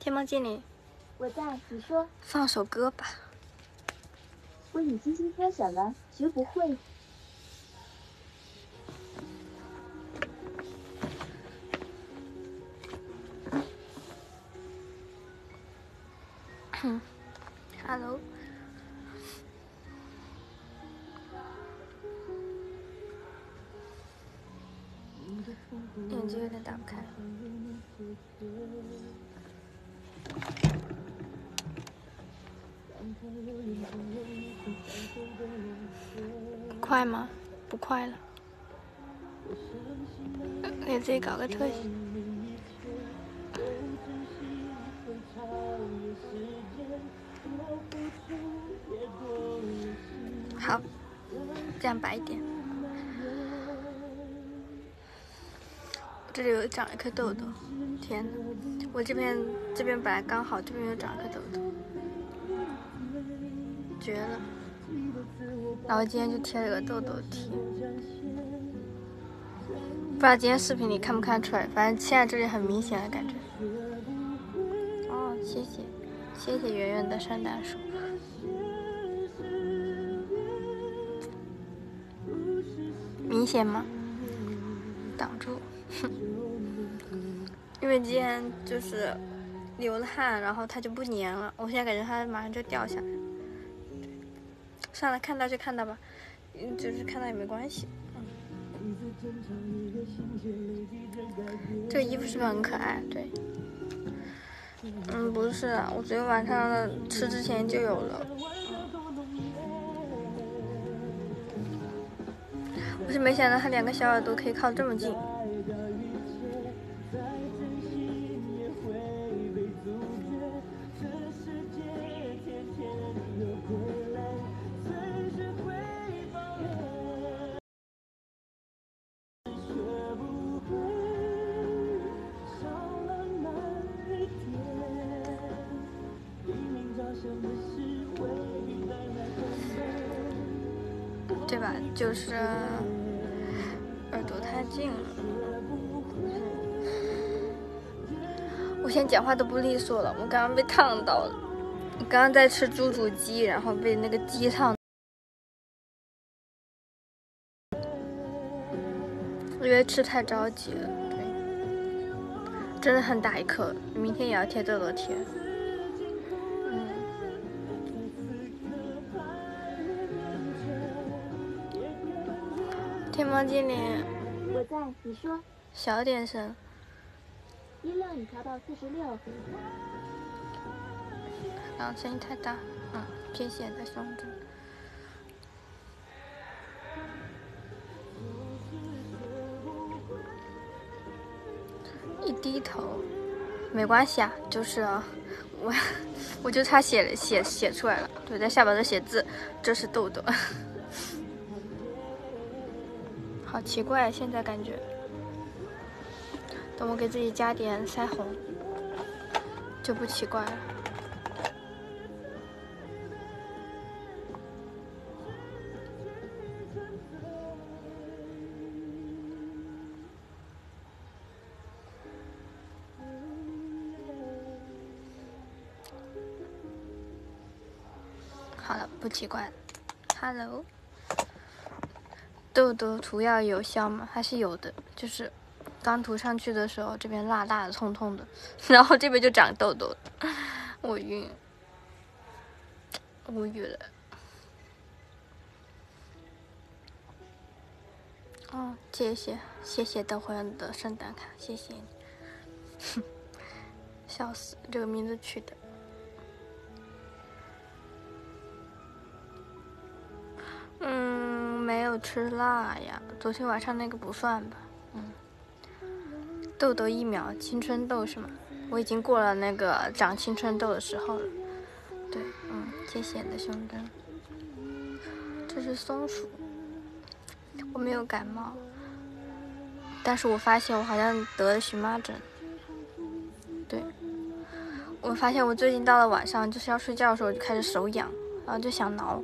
天猫精灵， 我在，你说。 放首歌吧。 为你精心挑选了，学不会。 Hello。眼睛有点打不开。快吗？不快了。给自己搞个特写。好，这样白一点。这里有长一颗痘痘，天哪！我这边本来刚好，这边又长一颗痘痘，绝了。然后今天就贴了个痘痘贴，不知道今天视频里看不看出来，反正现在这里很明显的感觉。哦，谢谢圆圆的圣诞树。明显吗？挡住。因为今天就是流了汗，然后它就不粘了，我现在感觉它马上就掉下来。算了，看到就看到吧，就是看到也没关系。这个衣服是不是很可爱？对。不是，我昨天晚上吃之前就有了。我是没想到它2个小耳朵可以靠这么近。对吧？就是耳朵太近了。我现在讲话都不利索了，我刚刚被烫到了。我刚刚在吃猪肚鸡，然后被那个鸡烫，因为吃太着急了。对，真的很大一颗，明天也要贴痘痘贴。天猫精灵， 我在，你说。 小点声。 音量已调到46。 声音太大。偏显在胸针。一低头，没关系啊，就是我就差写出来了。对，在下巴这写字，这是痘痘。好奇怪，现在感觉。等我给自己加点腮红，就不奇怪了。好了，不奇怪了。Hello， 痘痘涂药有效吗？还是有的，就是刚涂上去的时候，这边辣辣的、痛痛的，然后这边就长痘痘了，我晕，无语了。谢谢德惠恩的圣诞卡，谢谢你。笑死，这个名字取的。没有吃辣呀，昨天晚上那个不算吧。痘痘疫苗，青春痘是吗？我已经过了那个长青春痘的时候了。对，谢谢你的胸针。这是松鼠。我没有感冒，但是我发现我好像得了荨麻疹。对，我发现我最近到了晚上，就是要睡觉的时候就开始手痒，然后就想挠。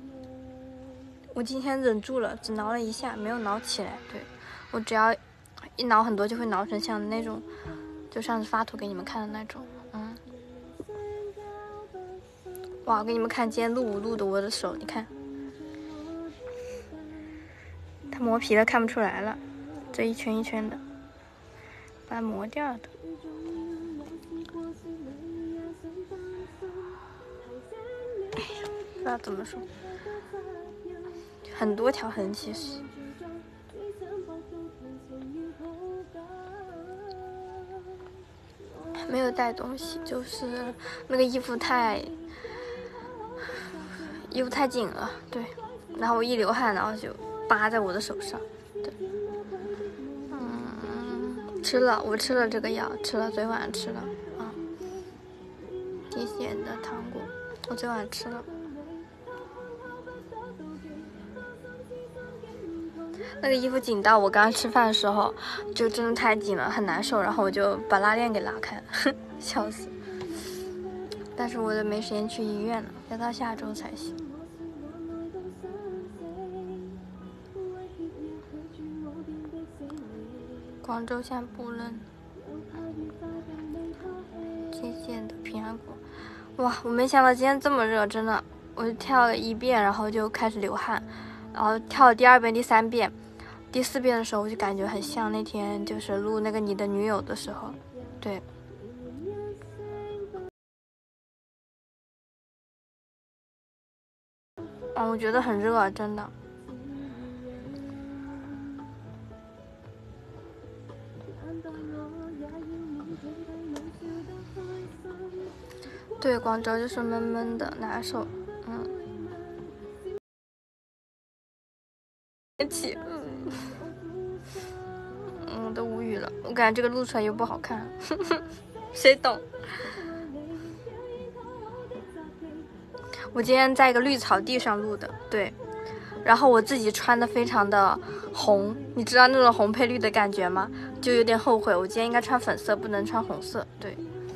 我今天忍住了，只挠了一下，没有挠起来。对，我只要一挠很多就会挠成像那种，就上次发图给你们看的那种。哇，我给你们看今天录的我的手，你看，它磨皮了看不出来了，这一圈一圈的，把它磨掉的。不知道怎么说，很多条痕其实。没有带东西，就是那个衣服太紧了，对，然后我一流汗，然后就扒在我的手上，对，我吃了这个药，吃了，昨天晚上吃了，甜咸的糖果，我昨天晚上吃了。那个衣服紧到我刚刚吃饭的时候，就真的太紧了，很难受，然后我就把拉链给拉开了，笑死。但是我没时间去医院了，要到下周才行。广州现在不冷。谢谢的平安果。哇，我没想到今天这么热，真的，我就跳了1遍，然后就开始流汗，然后跳了第2遍、第3遍。第4遍的时候，我就感觉很像那天就是录那个你的女友的时候，对。我觉得很热，真的。对，广州就是闷闷的，难受，都无语了，我感觉这个录出来又不好看，谁懂？我今天在一个绿草地上录的，对，然后我自己穿的非常的红，你知道那种红配绿的感觉吗？就有点后悔，我今天应该穿粉色，不能穿红色，对，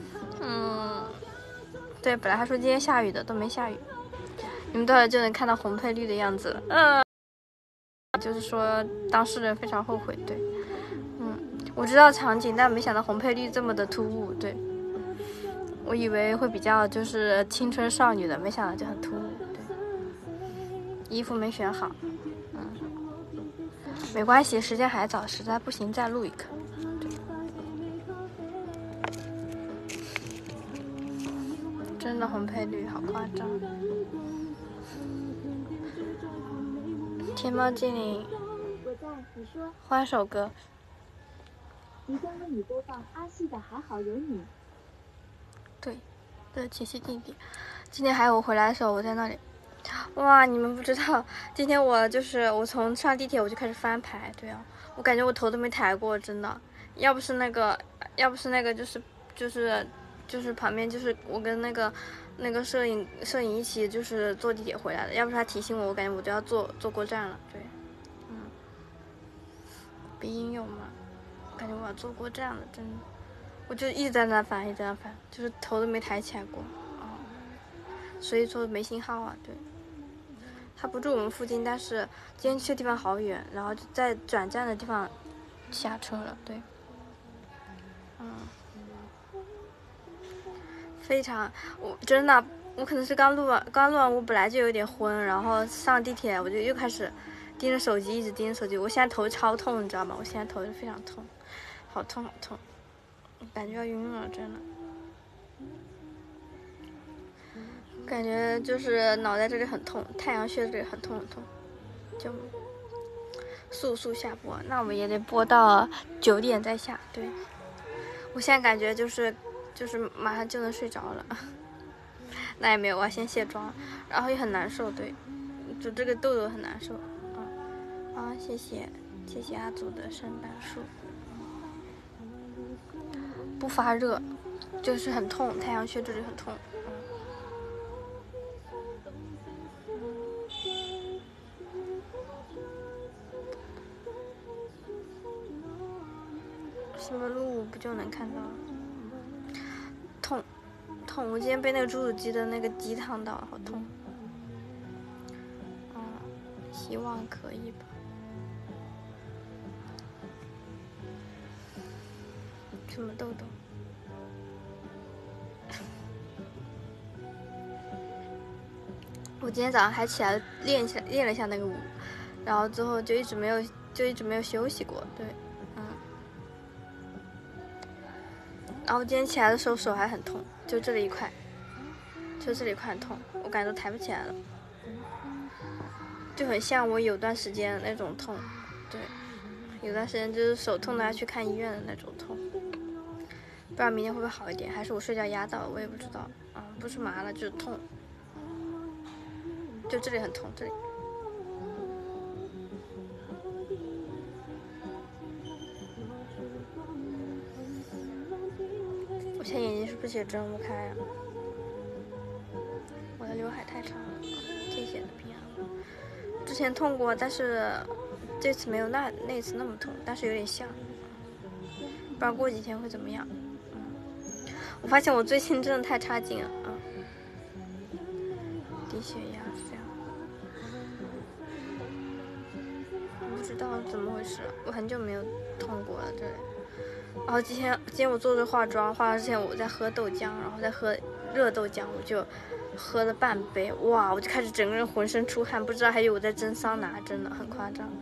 对，本来还说今天下雨的，都没下雨，你们到时就能看到红配绿的样子了，就是说当事人非常后悔，对，我知道场景，但没想到红配绿这么的突兀，对，我以为会比较就是青春少女的，没想到就很突兀，对，衣服没选好，没关系，时间还早，实在不行再录一个，对，真的红配绿好夸张。天猫精灵， 我在，你说。 换首歌。 即将为你播放阿信的《还好有你》。 对，的七夕弟弟。今天还有我回来的时候，我在那里，哇，你们不知道，今天我从上地铁我就开始翻牌，对啊，我感觉我头都没抬过，真的。要不是那个就是旁边就是我跟那个摄影一起就是坐地铁回来的，要不是他提醒我，我感觉我都要坐过站了，对，鼻音有吗？感觉我要坐过站了，真的，我就一直在那翻，就是头都没抬起来过，所以说没信号啊，对。他不住我们附近，但是今天去的地方好远，然后就在转站的地方下车了，对。非常，我真的，我可能是刚录完，我本来就有点昏，然后上地铁我就又开始盯着手机，一直盯着手机，我现在头超痛，你知道吗？我现在头就非常痛，好痛，感觉要晕了，真的。感觉就是脑袋这里很痛，太阳穴这里很痛，就速下播。那我们也得播到9点再下。对，我现在感觉就是马上就能睡着了。那也没有，我要先卸妆，然后也很难受，对，就这个痘痘很难受。谢谢阿祖的圣诞树。不发热，就是很痛，太阳穴这里很痛。什么路不就能看到了？痛！我今天被那个猪肚鸡的那个鸡烫到了，好痛。希望可以吧。 什么痘痘？我今天早上还起来练了一下那个舞，然后之后就一直没有休息过，对，然后今天起来的时候手还很痛，就这里一块很痛，我感觉都抬不起来了，就很像我有段时间那种痛，对，有段时间就是手痛的要去看医院的那种痛，不知道明天会不会好一点，还是我睡觉压到了，我也不知道，不是麻了就是痛，就这里很痛，这里。我现在眼睛是不是也睁不开啊？我的刘海太长了，这些的平安。之前痛过，但是这次没有那次那么痛，但是有点像，不知道过几天会怎么样。我发现我最近真的太差劲了，低血压是这样，不知道怎么回事，我很久没有痛过了这里。然后今天我做着化妆之前我在喝豆浆，然后在喝热豆浆，我就喝了半杯，哇，我就开始整个人浑身出汗，不知道还以为我在蒸桑拿，真的很夸张，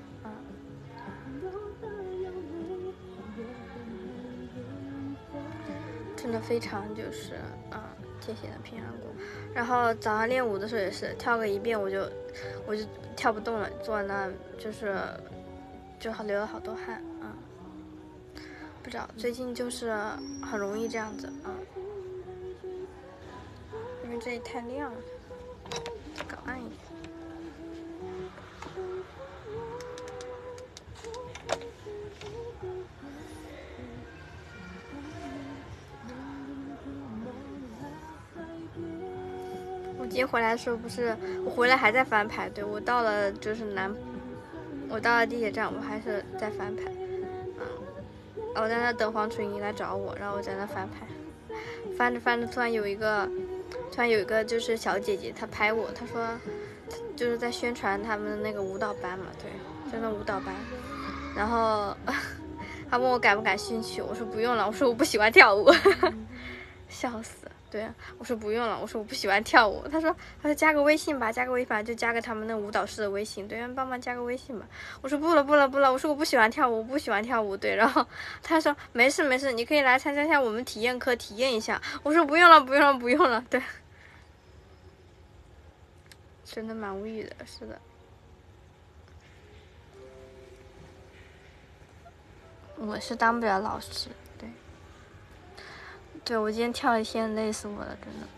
真的非常就是谢谢的平安果。然后早上练舞的时候也是跳个一遍我就跳不动了，坐在那就流了好多汗不知道最近就是很容易这样子因为这里太亮了，搞暗一点。我今天回来的时候不是，我回来还在翻牌，对，我到了地铁站，我还是在翻牌，我在那等黄纯一来找我，然后我在那翻牌，翻着翻着，突然有一个就是小姐姐，她拍我，她说就是在宣传他们的那个舞蹈班嘛，对，就那舞蹈班，然后她问我感不感兴趣，我说不用了，我说我不喜欢跳舞，笑死。对啊，我说不用了，我说我不喜欢跳舞。他说加个微信吧，就加个他们那舞蹈室的微信，对，帮忙加个微信吧。我说不了，我说我不喜欢跳舞，对。然后他说没事，你可以来参加一下我们体验课，体验一下。我说不用了，对。真的蛮无语的，是的。我是当不了老师。对，我今天跳一天累死我了，真的。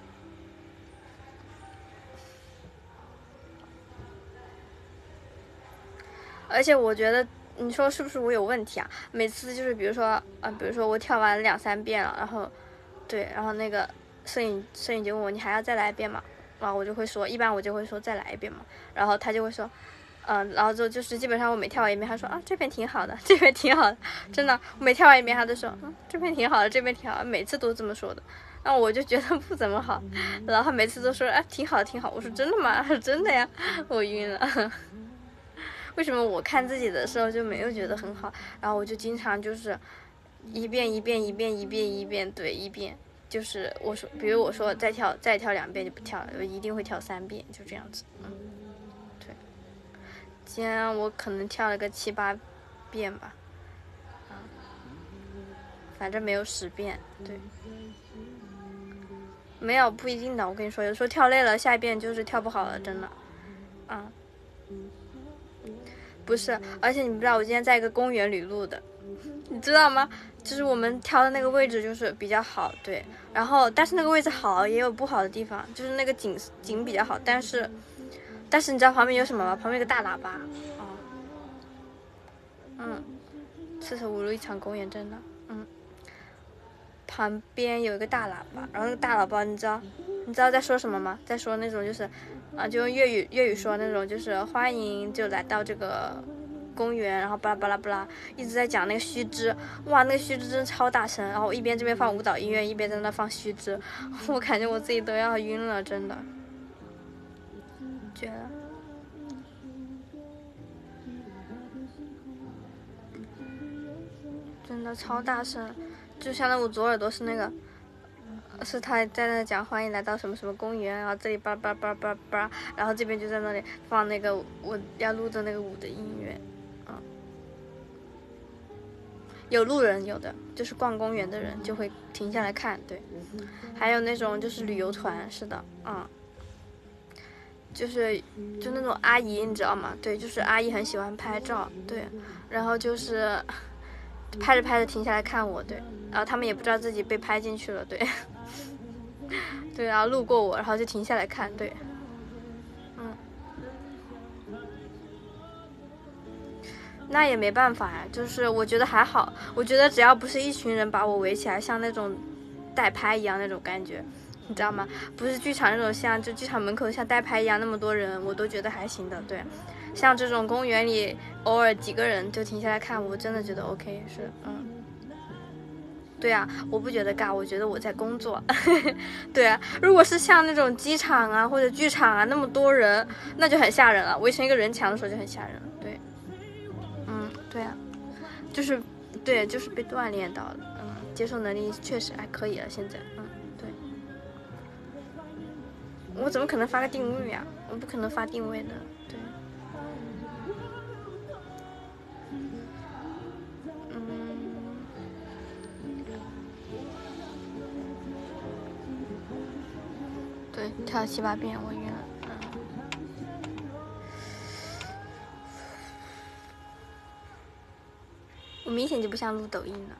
而且我觉得，你说是不是我有问题啊？每次就是比如说我跳完2-3遍了，然后，对，然后那个摄影就问我你还要再来一遍吗？然后我就会说，一般我就会说再来一遍嘛。然后他就会说，然后就是基本上我每跳完一遍，他说这边挺好的，真的，我每跳完一遍他都说这边挺好的，每次都这么说的。然后我就觉得不怎么好，然后他每次都说挺好。我说真的吗？真的呀，我晕了。为什么我看自己的时候就没有觉得很好？然后我就经常就是一遍，对，一遍。就是我说，比如我说再跳2遍就不跳了，我一定会跳3遍，就这样子。对。今天我可能跳了个7-8遍吧，反正没有10遍，对。没有不一定的，我跟你说，有时候跳累了，下一遍就是跳不好了，真的。不是，而且你不知道，我今天在一个公园里录的，你知道吗？就是我们挑的那个位置就是比较好，对。然后，但是那个位置好也有不好的地方，就是那个景比较好，但是你知道旁边有什么吗？旁边有个大喇叭，四舍五入一场公演，真的，旁边有一个大喇叭，然后那个大喇叭你知道在说什么吗？在说那种就是就用粤语说那种就是欢迎就来到这个公园，然后巴拉巴拉巴拉一直在讲那个须知，哇，那个须知真的超大声，然后一边这边放舞蹈音乐，一边在那放须知，我感觉我自己都要晕了，真的，觉得真的超大声。 就相当于我左耳朵是那个，是他在那讲欢迎来到什么什么公园，然后这里叭叭叭叭叭，然后这边就在那里放那个我要录的那个舞的音乐，有路人，有的就是逛公园的人就会停下来看，对，还有那种就是旅游团，是的，就那种阿姨，你知道吗？对，就是阿姨很喜欢拍照，对，然后就是拍着拍着停下来看我，对，然后他们也不知道自己被拍进去了，对，对，然后路过我，然后就停下来看，对，那也没办法呀，就是我觉得还好，我觉得只要不是一群人把我围起来，像那种代拍一样那种感觉，你知道吗？不是剧场那种像就剧场门口像代拍一样那么多人，我都觉得还行的。对，像这种公园里偶尔几个人就停下来看，我真的觉得 OK， 是对啊，我不觉得尬，我觉得我在工作。对啊，如果是像那种机场啊或者剧场啊那么多人，那就很吓人了，围成一个人墙的时候就很吓人了。对，对啊，就是对，就是被锻炼到了，接受能力确实还可以了，现在，对。我怎么可能发个定位啊？我不可能发定位的，对。对，跳7、8遍我晕了，我明显就不像录抖音了，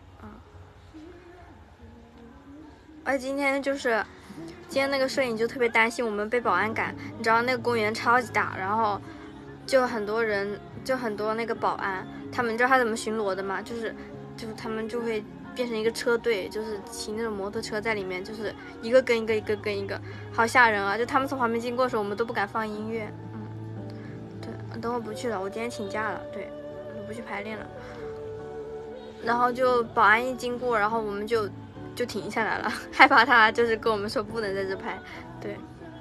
而今天那个摄影就特别担心我们被保安赶，你知道那个公园超级大，然后就很多人，就很多那个保安，他们知道他怎么巡逻的吗？就是他们就会变成一个车队，就是骑那种摩托车在里面，就是一个跟一个，一个跟一个，好吓人啊！就他们从旁边经过的时候，我们都不敢放音乐。对，等会不去了，我今天请假了，对，我不去排练了。然后就保安一经过，然后我们就停下来了，害怕他就是跟我们说不能在这拍，对，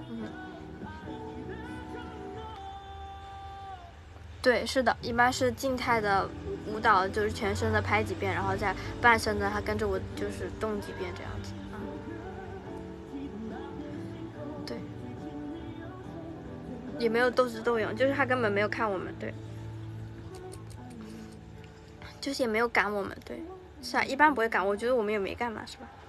对，是的，一般是静态的舞蹈，就是全身的拍几遍，然后再半身的他跟着我就是动几遍这样子，对，也没有斗智斗勇，就是他根本没有看我们，对，就是也没有赶我们，对，是啊，一般不会赶，我觉得我们也没干嘛，是吧？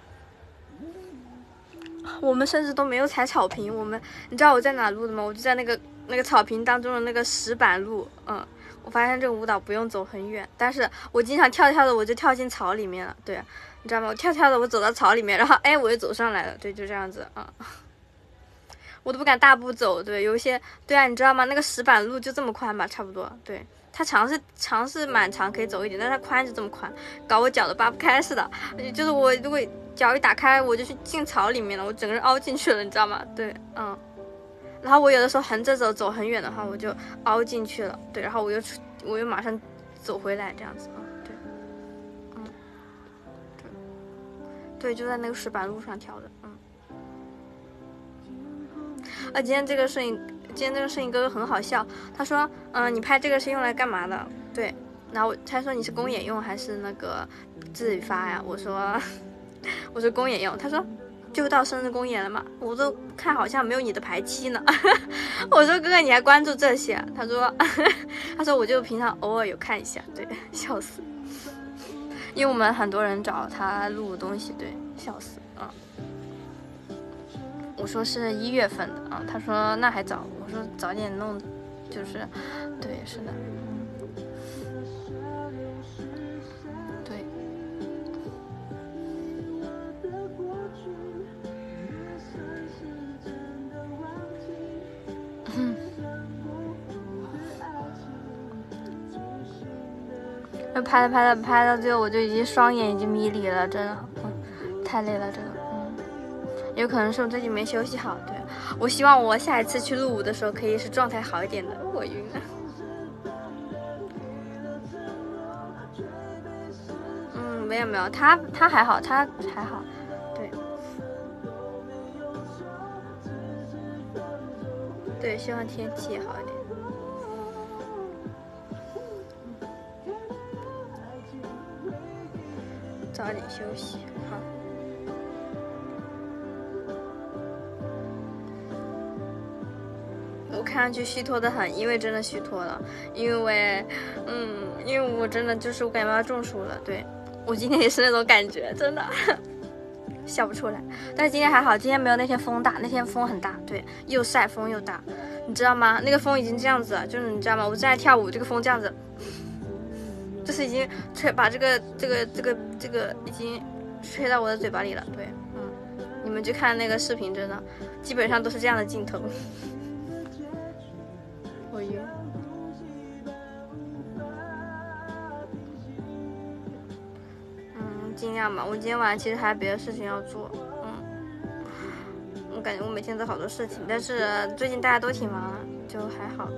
我们甚至都没有踩草坪，你知道我在哪录的吗？我就在那个草坪当中的那个石板路，我发现这个舞蹈不用走很远，但是我经常跳的我就跳进草里面了，对，你知道吗？我跳的我走到草里面，然后我就走上来了，对，就这样子我都不敢大步走，对，有一些，对啊，你知道吗？那个石板路就这么宽吧，差不多，对，它长是蛮长，可以走一点，但是它宽就这么宽，搞我脚都扒不开似的，就是我如果脚一打开，我就去进草里面了，我整个人凹进去了，你知道吗？对，然后我有的时候横着走很远的话，我就凹进去了，对，然后我又马上走回来，这样子，对，对，就在那个石板路上跳的，今天这个摄影哥哥很好笑，他说，你拍这个是用来干嘛的？对，然后他说你是公演用还是那个自己发呀？我说公演用，他说就到生日公演了嘛，我都看好像没有你的排期呢。我说哥哥你还关注这些？他说我就平常偶尔有看一下，对，笑死，因为我们很多人找他录东西，对，笑死我说是1月份的他说那还早，我说早点弄，就是对，是的，对，拍到最后我就已经双眼已经迷离了，真的，太累了这个，有可能是我最近没休息好，对，我希望我下一次去录舞的时候可以是状态好一点的，我晕了。没有，他还好，他还好，对，对，希望天气也好一点。早早点休息。好。我看上去虚脱的很，因为真的虚脱了，因为我真的就是我感觉要中暑了。对，我今天也是那种感觉，真的笑不出来。但是今天还好，今天没有那天风大，那天风很大，对，又晒风又大，你知道吗？那个风已经这样子了，就是你知道吗？我正在跳舞，这个风这样子，就是已经吹把这个已经吹到我的嘴巴里了。对，你们去看那个视频，真的基本上都是这样的镜头。我晕。尽量吧。我今天晚上其实还有别的事情要做。我感觉我每天都好多事情，但是最近大家都挺忙的，就还好。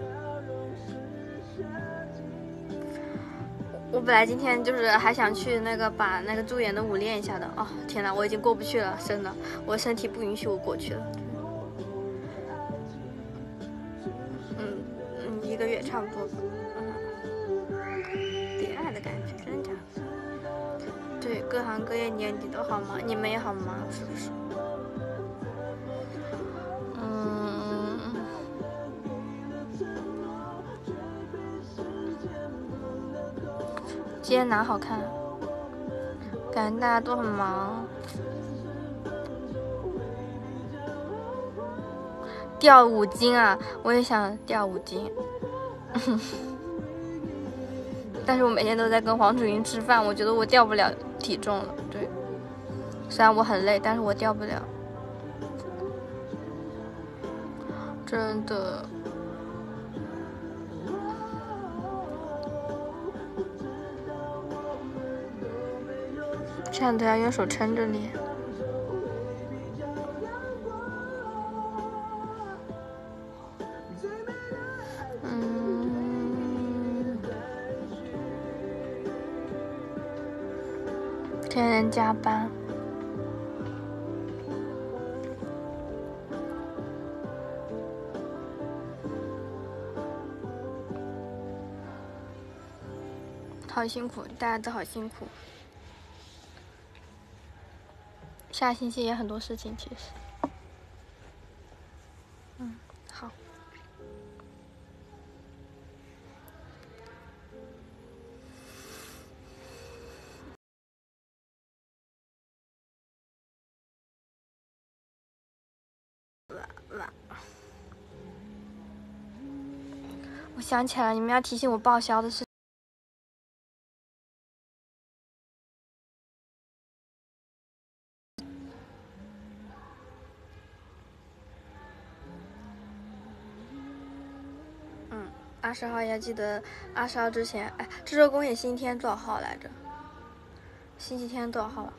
我本来今天就是还想去那个把那个驻颜的舞练一下的。哦，天哪，我已经过不去了，真的，我身体不允许我过去了。1个月差不多吧。恋爱的感觉，真假的？对，各行各业年底都好忙，你们也好忙，是不是？今天哪好看？感觉大家都很忙。掉5斤啊！我也想掉5斤。但是我每天都在跟黄楚云吃饭，我觉得我掉不了体重了。对，虽然我很累，但是我掉不了。真的。这样都要用手撑着脸。天天加班。好辛苦，大家都好辛苦。下星期也很多事情，其实。好。我想起来了，你们要提醒我报销的事。20号要记得，20号之前，哎，这周公演星期天多少号来着？星期天多少号啊？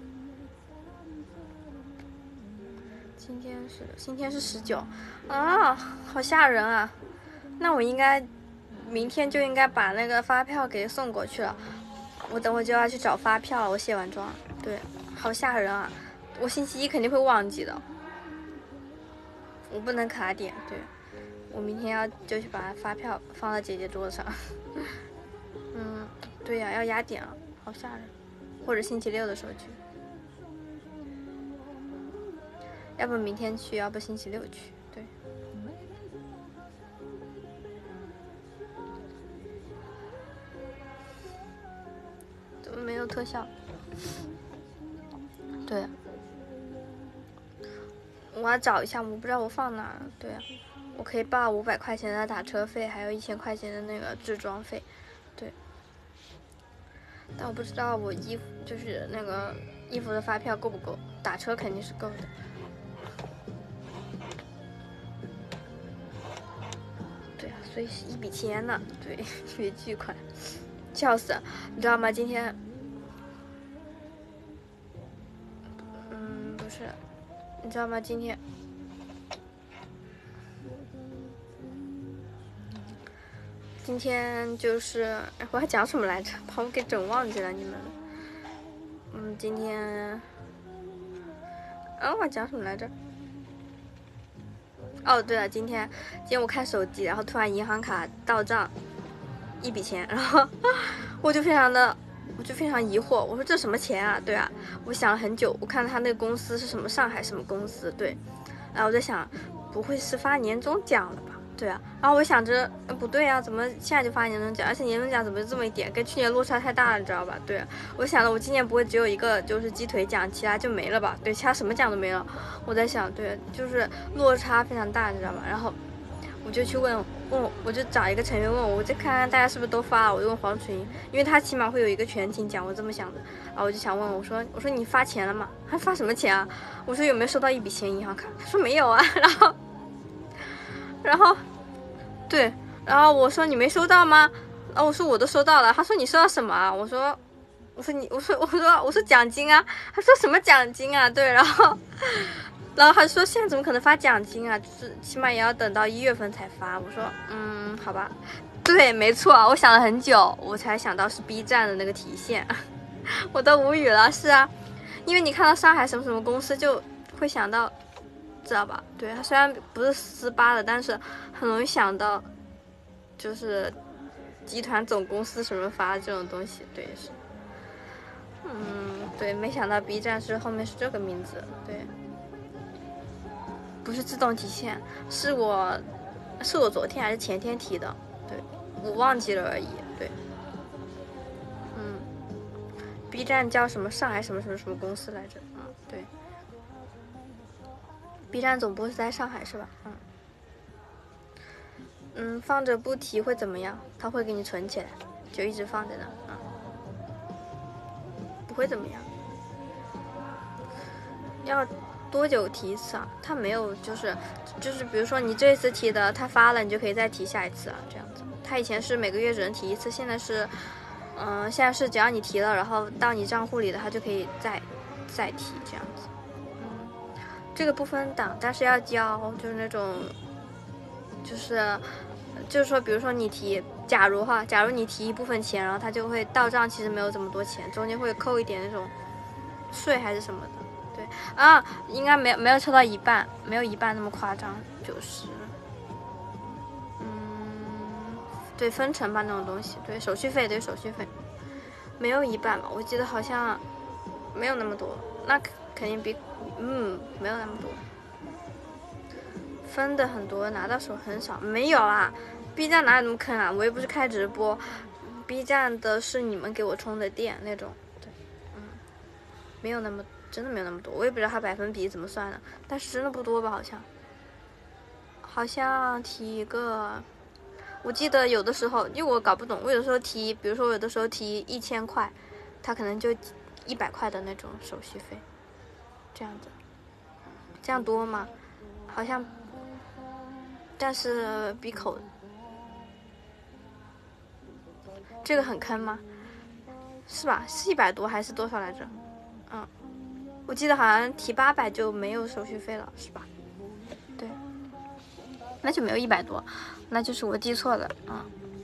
今天是19啊，好吓人啊！那我应该明天就应该把那个发票给送过去了。我等会就要去找发票了，我卸完妆。对，好吓人啊！我星期一肯定会忘记的，我不能卡点。对，我明天就去把发票放到姐姐桌上。对呀，要压点了，好吓人。或者星期六的时候去，要不明天去，要不星期六去。对。怎么没有特效？对。我要找一下，我不知道我放哪了。对啊，我可以报500块钱的打车费，还有1000块钱的那个置装费。对。但我不知道我就是那个衣服的发票够不够，打车肯定是够的。对啊，所以是一笔钱呢。对，一笔巨款，笑死了！你知道吗？今天，不是，你知道吗？今天就是我还讲什么来着，把我给整忘记了你们。今天，我讲什么来着？哦，对了，今天我看手机，然后突然银行卡到账1笔钱，然后我就非常的我就非常疑惑，我说这什么钱啊？对啊，我想了很久，我看他那个公司是什么上海什么公司，对，然后我在想，不会是发年终奖了吧？对啊，然后我想着，不对啊，怎么现在就发年终奖？而且年终奖怎么就这么一点，跟去年落差太大了，你知道吧？对啊，我想了，我今年不会只有一个就是鸡腿奖，其他就没了吧？对，其他什么奖都没了。我在想，对，就是落差非常大，你知道吧？然后我就去问，我就找一个成员问我，就看看大家是不是都发了。我就问黄群，因为他起码会有一个全勤奖，我这么想的。然后我就想问我说你发钱了吗？他发什么钱啊？我说有没有收到一笔钱银行卡？他说没有啊。然后，对，然后我说你没收到吗？然后我说我都收到了。他说你收到什么啊？我说奖金啊。他说什么奖金啊？对，然后他说现在怎么可能发奖金啊？就是起码也要等到1月份才发。我说好吧，对，没错，我想了很久，我才想到是 B 站的那个提现，我都无语了。是啊，因为你看到上海什么什么公司就会想到。知道吧？对，它虽然不是私巴的，但是很容易想到，就是集团总公司什么发这种东西。对，是，对，没想到 B 站是后面是这个名字。对，不是自动提现，是我昨天还是前天提的，对，我忘记了而已。对，B 站叫什么上海什么什么什么公司来着？对。B 站总部是在上海是吧？放着不提会怎么样？它会给你存起来，就一直放在那，不会怎么样。要多久提一次啊？它没有，就是比如说你这次提的，它发了，你就可以再提下一次啊，这样子。它以前是每个月只能提一次，现在是，只要你提了，然后到你账户里的，它就可以再提这样子。这个不分档，但是要交，就是那种，就是说，比如说你提，假如你提一部分钱，然后它就会到账，其实没有这么多钱，中间会扣一点那种税还是什么的，对啊，应该没有抽到一半，没有一半那么夸张，就是对，分成吧那种东西，对，手续费没有一半吧，我记得好像没有那么多，那肯定比没有那么多，分的很多，拿到手很少，没有啊 ，B 站哪有那么坑啊？我又不是开直播 ，B 站的是你们给我充的电那种，对，没有那么，真的没有那么多，我也不知道它百分比怎么算的，但是真的不多吧？好像提一个，我记得有的时候，因为我搞不懂，我有的时候提，比如说我有的时候提1000块，它可能就100块的那种手续费。这样子，这样多吗？好像，但是闭口，这个很坑吗？是吧？是100多还是多少来着？我记得好像提800就没有手续费了，是吧？对，那就没有100多，那就是我记错了啊。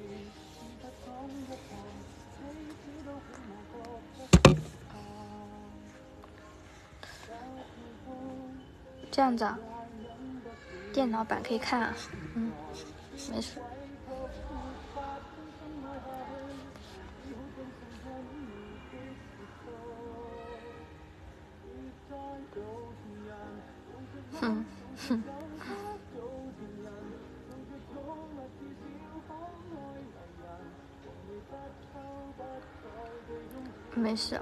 这样子啊，电脑版可以看啊，没事。没事。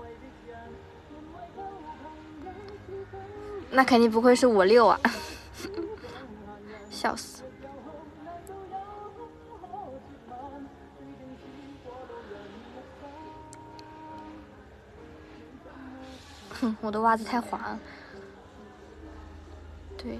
那肯定不会是我6啊，笑死。我的袜子太滑了。对。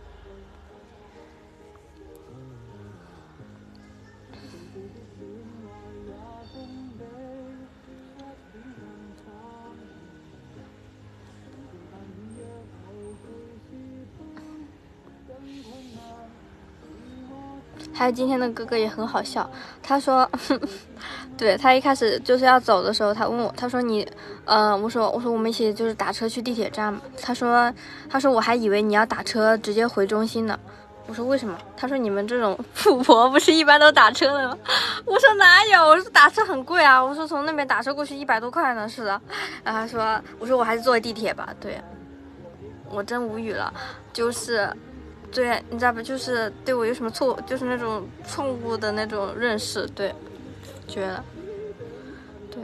还有今天的哥哥也很好笑，他说，对，他一开始就是要走的时候，他问我，他说你，我说我们一起就是打车去地铁站嘛，他说我还以为你要打车直接回中心呢， 我说为什么？他说你们这种富婆不是一般都打车的吗？我说哪有？我说打车很贵啊。我说从那边打车过去100多块呢。是的。然后他说，我说我还是坐地铁吧。对，我真无语了。就是，对，你知道吧？就是对我有什么错，就是那种错误的那种认识。对，绝了。对，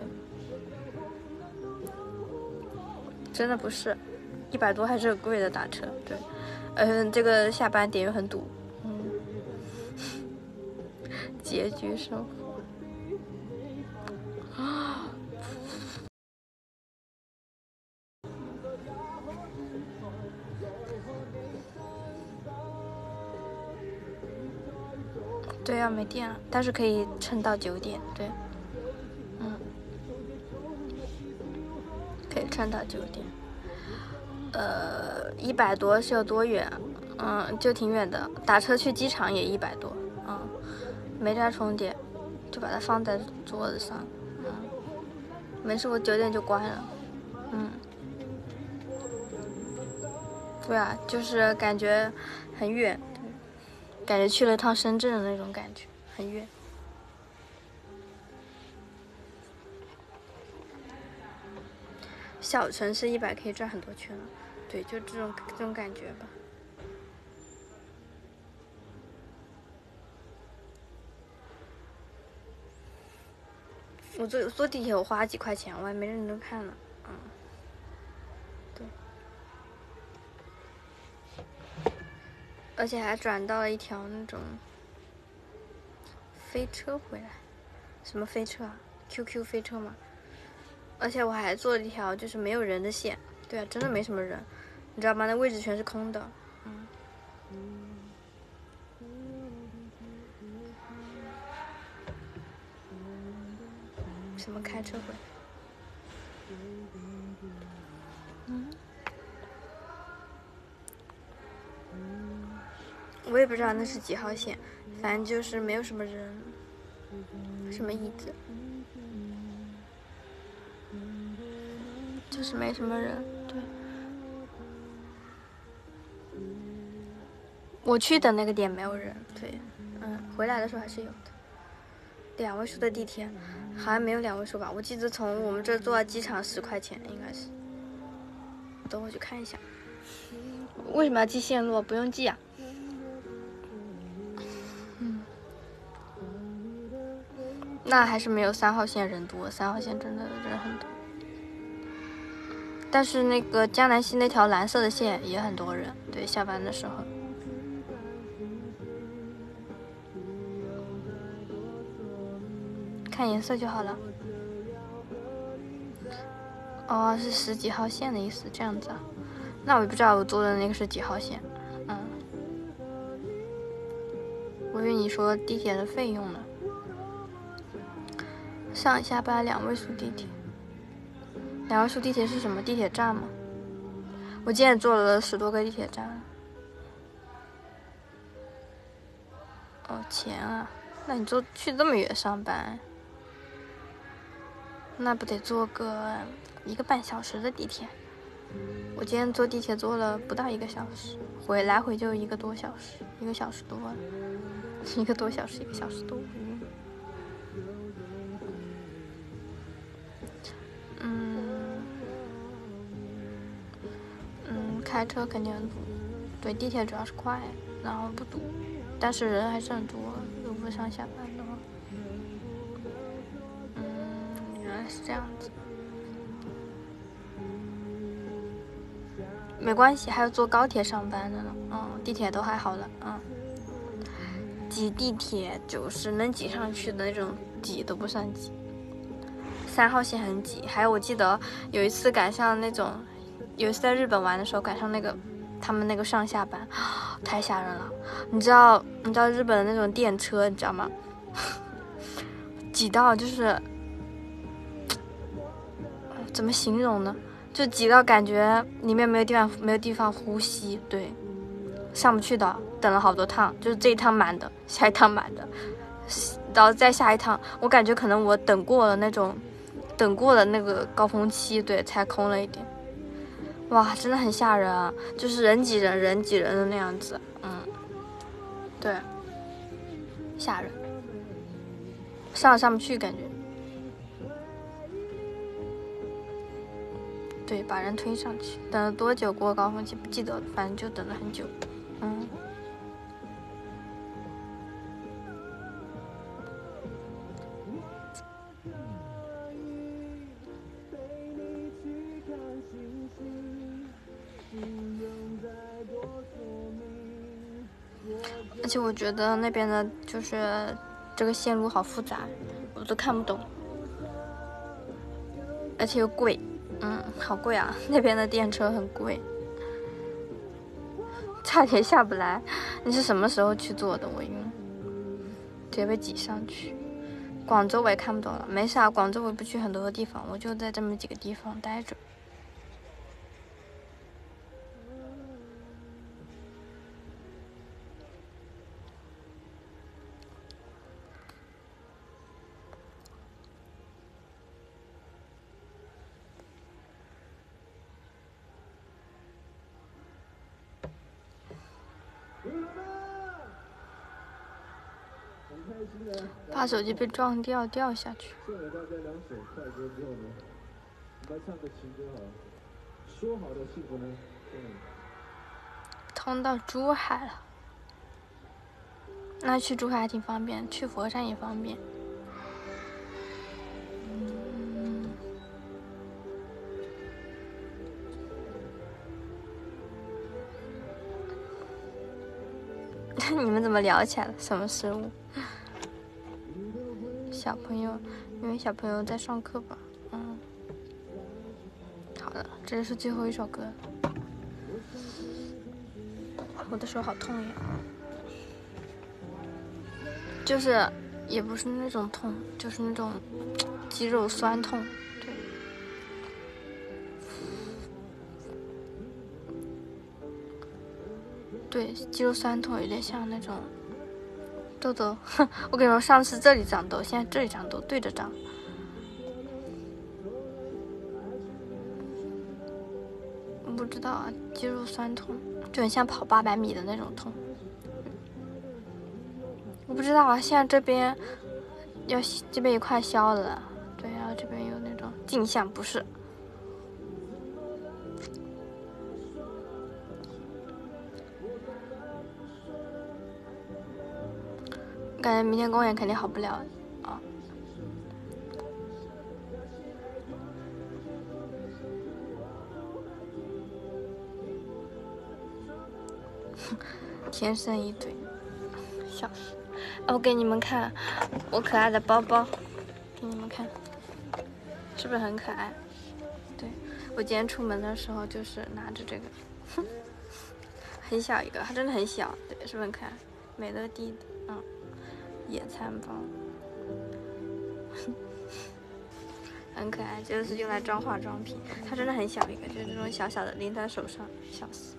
真的不是，100多还是很贵的打车。对。这个下班点又很堵，拮据生活啊。对啊，没电了，但是可以撑到9点。对，可以撑到9点。100多是有多远？就挺远的，打车去机场也100多。没带充电，就把它放在桌子上。没事，我9点就关了。对啊，就是感觉很远，感觉去了趟深圳的那种感觉，很远。小城市100可以转很多圈了。对，就这种感觉吧。我坐地铁我花几块钱，我还没认真看呢。对。而且还转到了一条那种飞车回来。什么飞车啊 ？QQ 飞车吗？而且我还坐了一条就是没有人的线。对啊，真的没什么人，你知道吗？那位置全是空的。什么开车回来？我也不知道那是几号线，反正就是没有什么人。什么椅子？就是没什么人。对。我去的那个点没有人。对。回来的时候还是有的。2位数的地铁，好像没有2位数吧？我记得从我们这坐到机场10块钱，应该是。等我去看一下。为什么要记线路？不用记啊。那还是没有3号线人多，3号线真的人很多。但是那个江南西那条蓝色的线也很多人。对，下班的时候。看颜色就好了。哦，是10几号线的意思，这样子啊？那我也不知道我坐的那个是几号线。我以为你说地铁的费用呢。上下班2位数地铁。2位数地铁是什么地铁站吗？我今天坐了10多个地铁站。钱啊！那你去这么远上班，那不得坐个1个半小时的地铁？我今天坐地铁坐了不到1个小时，来回就1个多小时，1个小时多了，1个多小时，1个小时多。开车肯定很堵。对，地铁主要是快，然后不堵，但是人还是很多。如果上下班的话，原来是这样子。没关系，还有坐高铁上班的呢。地铁都还好了。挤地铁就是能挤上去的那种挤都不算挤。3号线很挤，还有我记得有一次赶上那种。有一次在日本玩的时候赶上他们那个上下班，太吓人了。你知道日本的那种电车，你知道吗？挤到就是怎么形容呢？就挤到感觉里面没有地方呼吸。对，上不去的，等了好多趟，就是这一趟满的，下一趟满的，然后再下一趟，我感觉可能我等过了那个高峰期，对，才空了一点。哇，真的很吓人啊！就是人挤人的那样子。 对，吓人，上也上不去感觉。对，把人推上去，等了多久过高峰期不记得了，反正就等了很久。而且我觉得那边的就是这个线路好复杂，我都看不懂，而且又贵，好贵啊！那边的电车很贵，差点下不来。你是什么时候去坐的？我晕，直接被挤上去。广州我也看不懂了，没啥，广州我不去很多的地方，我就在这么几个地方待着。怕手机被撞掉掉下去。 送给大家两首快歌之后呢，我们来唱个情歌好了。说好的幸福呢？ 通到珠海了，那去珠海还挺方便，去佛山也方便。你们怎么聊起来了？什么失误？小朋友，因为小朋友在上课吧。好的，这是最后一首歌。我的手好痛呀，就是也不是那种痛，就是那种肌肉酸痛。对，肌肉酸痛有点像那种痘痘。我跟你说，上次这里长痘，现在这里长痘，对着长。我不知道啊，肌肉酸痛就很像跑800米的那种痛。我不知道啊，现在这边也快消了，对，然后这边有那种镜像，不是。感觉明天公演肯定好不了啊。天生一对，笑死！我给你们看我可爱的包包，给你们看，是不是很可爱？对，我今天出门的时候就是拿着这个，很小一个，它真的很小，对，是不是很可爱？美乐蒂的，野餐包，很可爱，就是用来装化妆品。它真的很小一个，就是这种小小的拎在手上，笑死，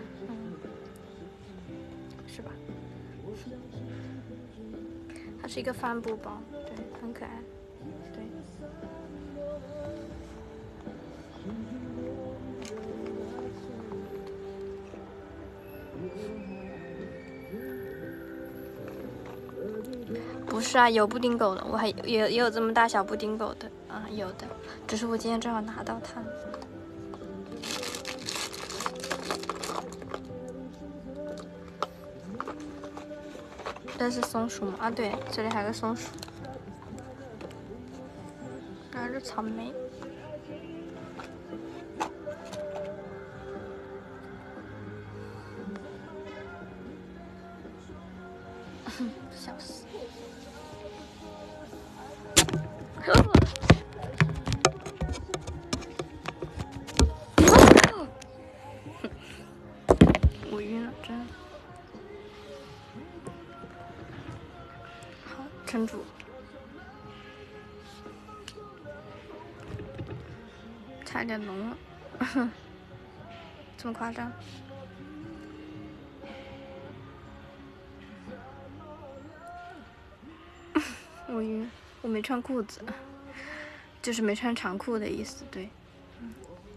是吧？它是一个帆布包，对，很可爱，对。不是啊，有布丁狗的，我还也有这么大小布丁狗的啊，有的，只是我今天正好拿到它。这是松鼠吗？啊，对，这里还有个松鼠，拿着草莓。笑死！我晕了，真的。好，撑住。差点聋了，这么夸张？我晕，我没穿裤子，就是没穿长裤的意思，对。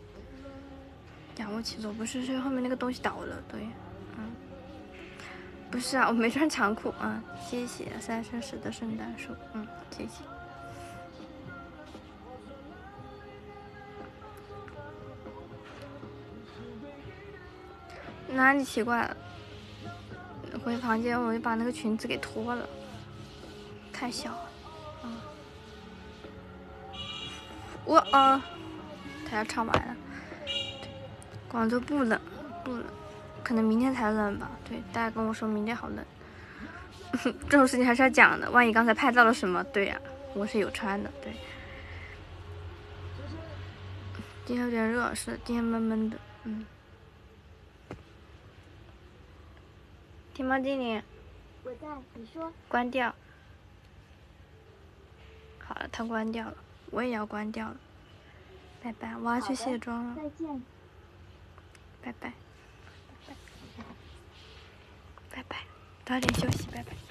仰卧起坐不是后面那个东西倒了，对， 不是啊，我没穿长裤啊。谢谢三生石的圣诞树，谢谢。哪里奇怪了？回房间我就把那个裙子给脱了，太小了。他要唱完了。广州不冷，可能明天才冷吧。对，大家跟我说明天好冷。这种事情还是要讲的，万一刚才拍到了什么？对呀，我是有穿的。对，今天有点热，是今天闷闷的。天猫精灵， 我在，你说。 关掉。好了，它关掉了，我也要关掉了。拜拜，我要去卸妆了。 再见。 拜拜。拜拜，早点休息，拜拜。